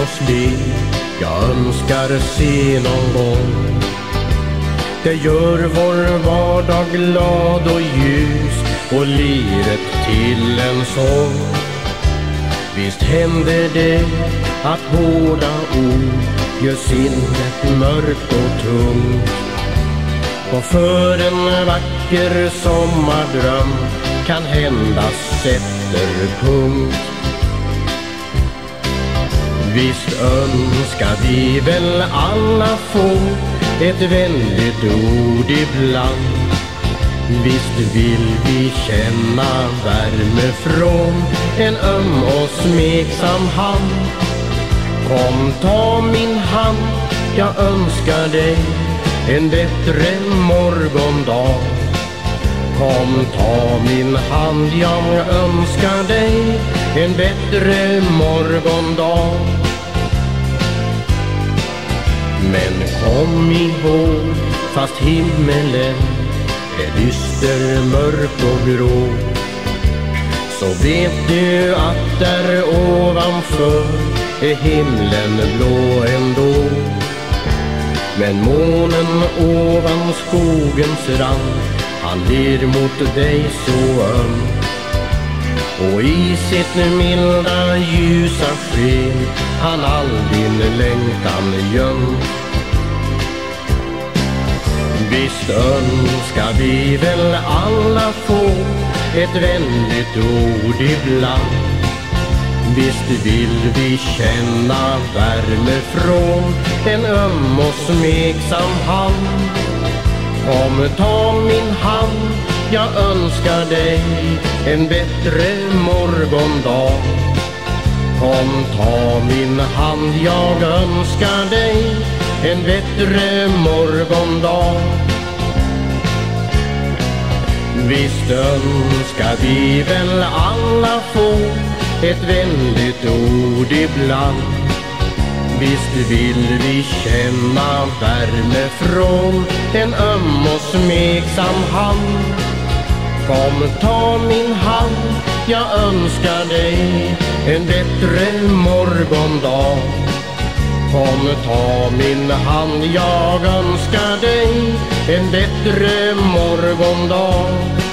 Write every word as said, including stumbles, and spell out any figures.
oss le, jag önskar se någon gång. Det gör vår vardag glad och ljus och livet till en sång. Visst händer det att hårda ord gör sinnet mörkt och tungt. Och för en vacker sommardröm kan hända sätter punkt. Visst önskar vi väl alla få ett vänligt ord ibland. Visst vill vi känna värme från en öm och smeksam hand. Kom, ta min hand, jag önskar dig en bättre morgondag. Kom, ta min hand, jag önskar dig en bättre morgondag. Men kom ihåg, fast himmelen är dyster, mörk och grå, så vet du att där ovanför är himlen blå ändå. Men månen ovan skogens rand, han ler mot dig så öm, och i sitt milda ljusa sken han all din längtan göm. Visst önskar vi väl alla få ett vänligt ord ibland. Visst vill vi känna värme från en öm och smeksam hand. Kom, ta min hand, jag önskar dig en bättre morgondag. Kom, ta min hand, jag önskar dig en bättre morgondag. Visst önskar vi väl alla få ett vänligt ord ibland. Visst vill vi känna värme från en öm och smeksam hand. Kom, ta min hand, jag önskar dig en bättre morgondag. Kom, ta min hand, jag önskar dig en bättre morgondag.